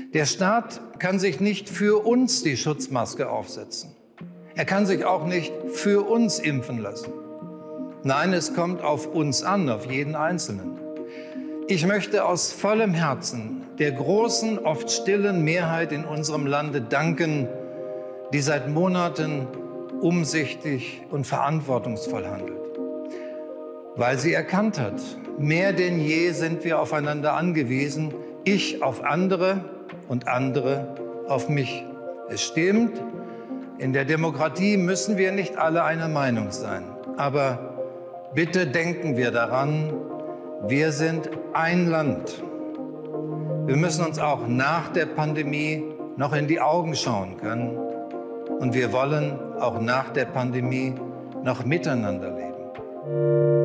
Der Staat kann sich nicht für uns die Schutzmaske aufsetzen. Er kann sich auch nicht für uns impfen lassen. Nein, es kommt auf uns an, auf jeden Einzelnen. Ich möchte aus vollem Herzen der großen, oft stillen Mehrheit in unserem Lande danken, die seit Monaten umsichtig und verantwortungsvoll handelt. Weil sie erkannt hat, mehr denn je sind wir aufeinander angewiesen, ich auf andere und andere auf mich. Es stimmt, in der Demokratie müssen wir nicht alle einer Meinung sein. Aber bitte denken wir daran, wir sind ein Land. Wir müssen uns auch nach der Pandemie noch in die Augen schauen können. Und wir wollen auch nach der Pandemie noch miteinander leben.